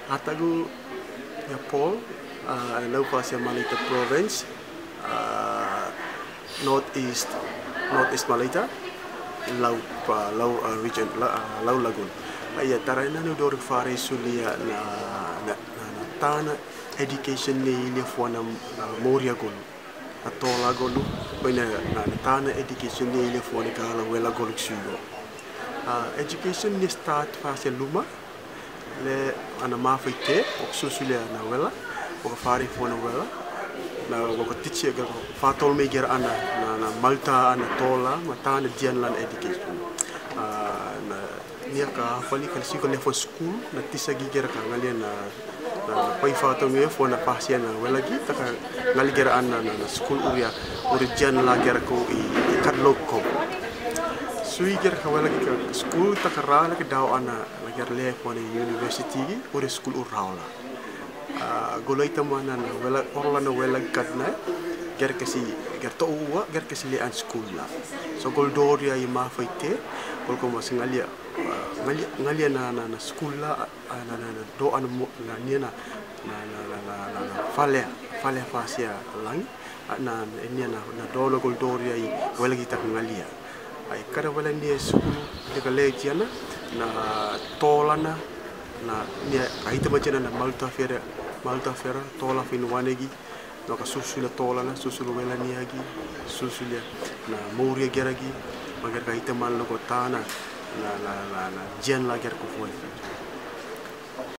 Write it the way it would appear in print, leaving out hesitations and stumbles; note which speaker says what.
Speaker 1: Atagu ya Paul, lau pasya Malita province, northeast Malita, lau region, lau lagun. Iya tarana no dor fare sulia na tana education ni ile fona moria golu. Atola golu, bina na tana education ni ile fona kala wela golu suyo. Education ni start fase luma le ana mafite o susulia na wela o fare fona wela na ko teacher ga fatol me ger ana na Malta ana tola matana dianlan education. Na nia ka fali kan siko le for school na tisa giger ka ngalia na pai fatol me fo na pasia na wela gi ta ngali ger ana na school uria jan la ger ko I kadlok ko sui ger ka wela gi ka school ta karala ke daw ana la ger le fo ni university gi ure school uraula goloi tamana na wela orla na wela kadna ger to uwa ger kasi le an school la so goldoria I ma faite kol ko mas ngalia na school la na do an na ni na fale fasia lang na ni na do lo goldoria I wela kita ngalia ai kada wela ni school de kale tiana na tolana na ni ai tamachena na Malta fera tola fin wanegi no ka susula tola na susulu wela ni agi susulia na moria geragi magar ka itamal ko tana na jen la ger ko foi